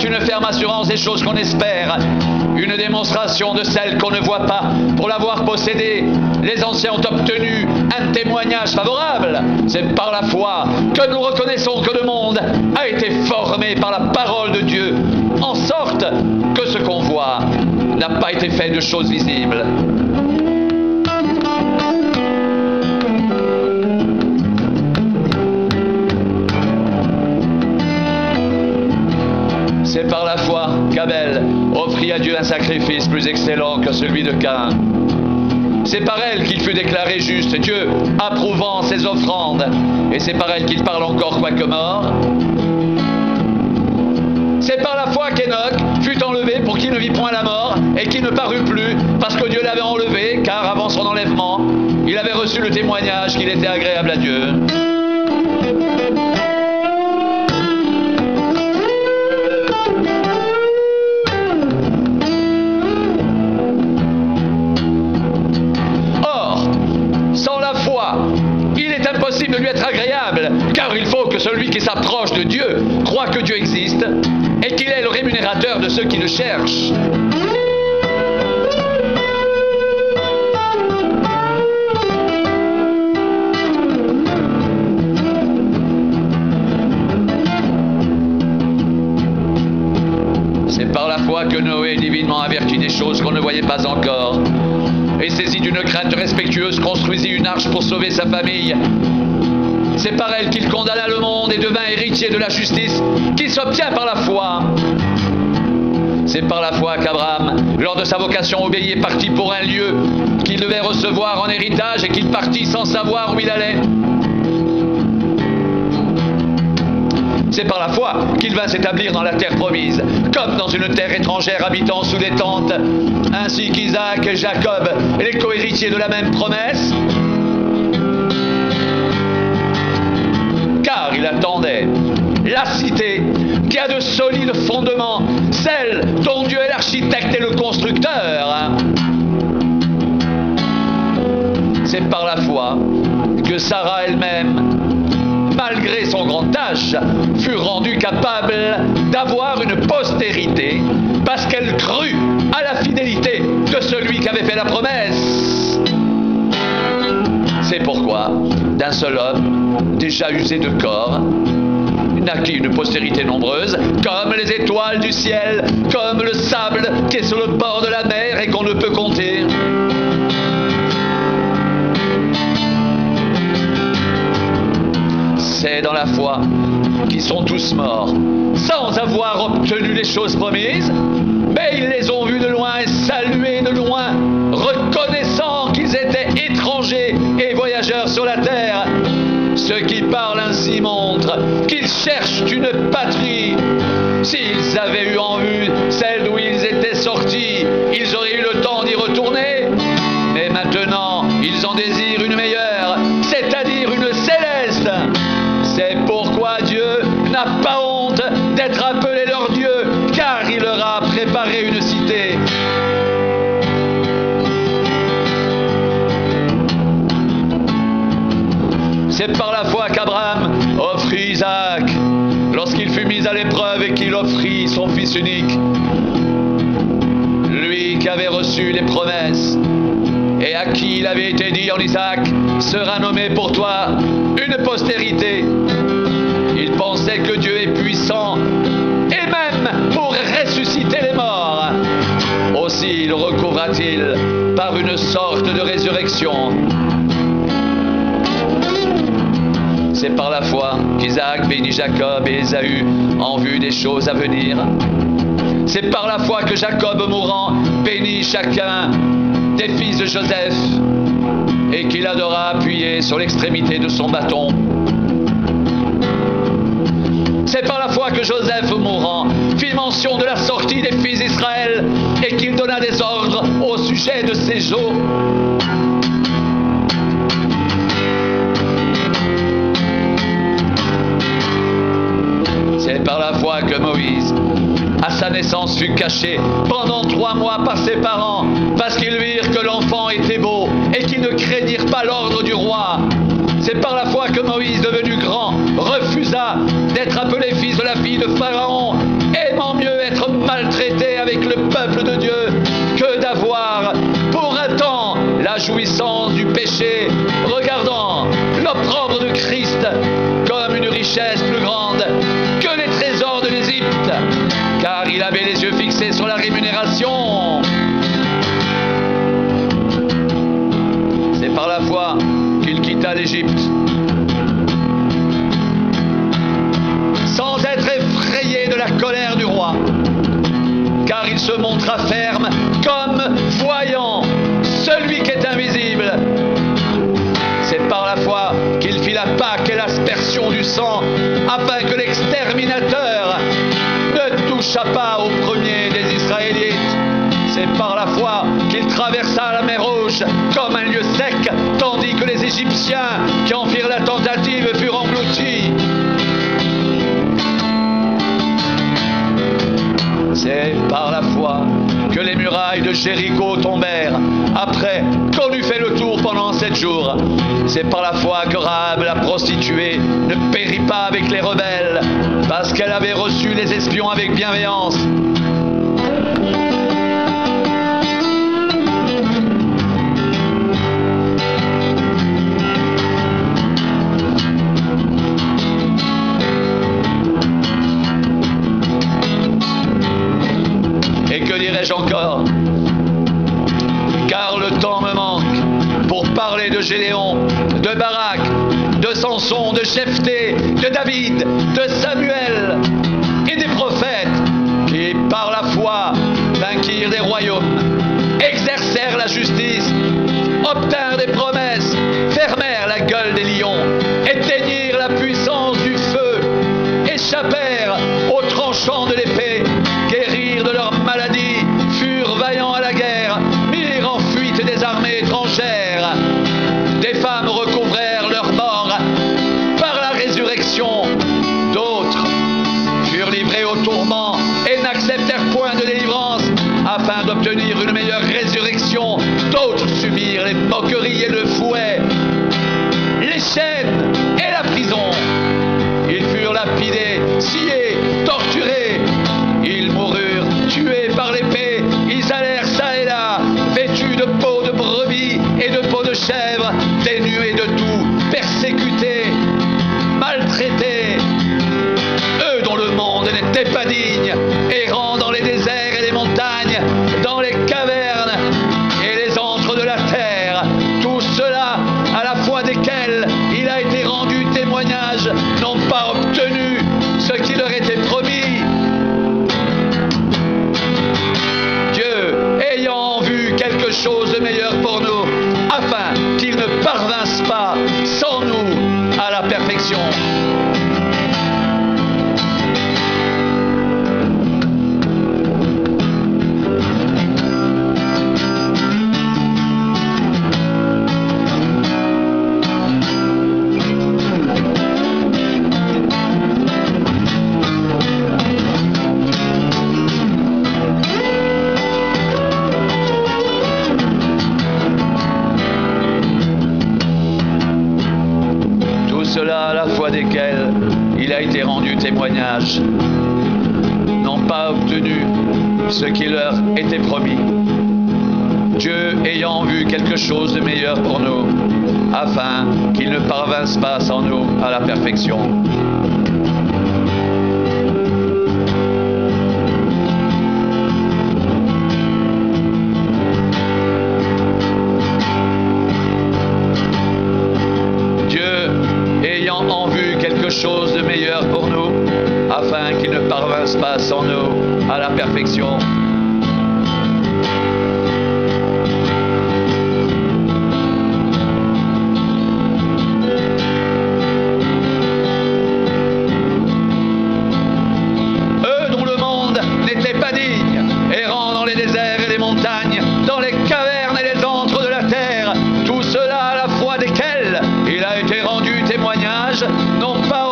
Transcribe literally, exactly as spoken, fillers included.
est une ferme assurance des choses qu'on espère, une démonstration de celles qu'on ne voit pas. Pour l'avoir possédée, les anciens ont obtenu un témoignage favorable. C'est par la foi que nous reconnaissons que le monde a été formé par la parole de Dieu, en sorte que ce qu'on voit n'a pas été fait de choses visibles. C'est par la foi qu'Abel offrit à Dieu un sacrifice plus excellent que celui de Caïn. C'est par elle qu'il fut déclaré juste, Dieu approuvant ses offrandes. Et c'est par elle qu'il parle encore quoique mort. C'est par la foi qu'Enoch fut enlevé pour qu'il ne vit point la mort et qu'il ne parut plus, parce que Dieu l'avait enlevé, car avant son enlèvement, il avait reçu le témoignage qu'il était agréable à Dieu. De lui être agréable, car il faut que celui qui s'approche de Dieu croit que Dieu existe et qu'il est le rémunérateur de ceux qui le cherchent. C'est par la foi que Noé, divinement averti des choses qu'on ne voyait pas encore, et saisi d'une crainte respectueuse, construisit une arche pour sauver sa famille. C'est par elle qu'il condamna le monde et devint héritier de la justice qui s'obtient par la foi. C'est par la foi qu'Abraham, lors de sa vocation obéie, est parti pour un lieu qu'il devait recevoir en héritage et qu'il partit sans savoir où il allait. C'est par la foi qu'il vint s'établir dans la terre promise, comme dans une terre étrangère habitant sous des tentes, ainsi qu'Isaac et Jacob, les cohéritiers de la même promesse. Car il attendait la cité qui a de solides fondements, celle dont Dieu est l'architecte et le constructeur. C'est par la foi que Sarah elle-même, malgré son grand âge, fut rendue capable d'avoir une postérité parce qu'elle crut à la fidélité de celui qui avait fait la promesse. C'est pourquoi, d'un seul homme, déjà usé de corps, naquit une postérité nombreuse, comme les étoiles du ciel, comme le sable qui est sur le bord de la mer et qu'on ne peut compter. C'est dans la foi qu'ils sont tous morts, sans avoir obtenu les choses promises, mais ils les ont vus de loin et salués de loin, reconnaissant qu'ils étaient étrangers et voyageurs sur la terre. Ceux qui parlent ainsi montrent qu'ils cherchent une patrie. S'ils avaient eu en vue celle d'où ils étaient sortis, ils auraient eu le temps d'y retourner. Mais maintenant, ils en désirent une meilleure, c'est-à-dire une céleste. C'est pourquoi Dieu n'a pas honte d'être appelé leur Dieu, car il leur a préparé une cité. C'est par la foi qu'Abraham offrit Isaac lorsqu'il fut mis à l'épreuve et qu'il offrit son fils unique. Lui qui avait reçu les promesses et à qui il avait été dit en Isaac sera nommé pour toi une postérité. Il pensait que Dieu est puissant et même pour ressusciter les morts. Aussi le recouvra-t-il par une sorte de résurrection. C'est par la foi qu'Isaac bénit Jacob et Ésaü en vue des choses à venir. C'est par la foi que Jacob, mourant, bénit chacun des fils de Joseph et qu'il adora appuyé sur l'extrémité de son bâton. C'est par la foi que Joseph, mourant, fit mention de la sortie des fils d'Israël et qu'il donna des ordres au sujet de ses eaux. C'est par la foi que Moïse, à sa naissance, fut caché pendant trois mois par ses parents, parce qu'ils virent que l'enfant était beau et qu'ils ne craignirent pas l'ordre du roi. C'est par la foi que Moïse, devenu grand, refusa d'être appelé fils de la fille de Pharaon, aimant mieux être maltraité avec le peuple de Dieu que d'avoir pour un temps la jouissance du péché, regardant l'opprobre de Christ comme une richesse plus grande que les trésors de l'Égypte, car il avait les yeux fixés sur la rémunération. C'est par la foi qu'il quitta l'Égypte, sans être effrayé de la colère du roi, car il se montra ferme comme voyant celui qui est invisible. C'est par la foi qu'il fit la Pâque et l'aspersion du sang, afin que l'exterminateur ne touchât pas au premier des Israélites. C'est par la foi qu'il traversa la mer Rouge comme un lieu sec, tandis que les Égyptiens qui en firent la tentative furent engloutis. C'est par la foi que les murailles de Jéricho tombèrent, après qu'on eut fait le tour pendant sept jours. C'est par la foi que Rahab, la prostituée, ne périt pas avec les rebelles, parce qu'elle avait reçu les espions avec bienveillance. Encore, car le temps me manque pour parler de Gédéon, de Barak, de Samson, de Jephthé, de David, de Samuel et des prophètes qui, par la foi, vainquirent des royaumes, exercèrent la justice, obtinrent des promesses, fermèrent la gueule des lions, éteignirent la puissance du feu, échappèrent aux tranchants de l'épée, guérirent de leurs maladies, furent vaillants à la guerre, mirent en fuite des armées étrangères. Des femmes recouvrèrent leurs morts par la résurrection. D'autres furent livrés au tourment et n'acceptèrent point de délivrance afin d'obtenir une meilleure résurrection. D'autres subirent les moqueries et le fouet, les chaînes et la prison. Ils furent lapidés, sciés, torturés. Ils moururent, tués par l'épée. Ils allèrent çà et là, vêtus de peau de brebis et de peau de chèvre, dénués de tout, persécutés, maltraités. Eux dont le monde n'était pas digne, errant dans les déserts et les montagnes, dans les cavernes et les antres de la terre. Tout cela, à la foi desquels il a été rendu témoignage, n'ont pas obtenu ce qui leur était promis. Dieu, ayant vu quelque chose de meilleur pour nous, afin qu'ils ne parvinssent pas sans nous à la perfection. À la foi desquels il a été rendu témoignage, n'ont pas obtenu ce qui leur était promis. Dieu ayant vu quelque chose de meilleur pour nous, afin qu'ils ne parvinssent pas sans nous à la perfection. Chose de meilleur pour nous, afin qu'ils ne parvinssent pas sans nous à la perfection. Eux dont le monde n'était pas digne, errant dans les déserts et les montagnes, dans les cavernes et les antres de la terre, tout cela à la foi desquels il a été rendu témoignage, non pas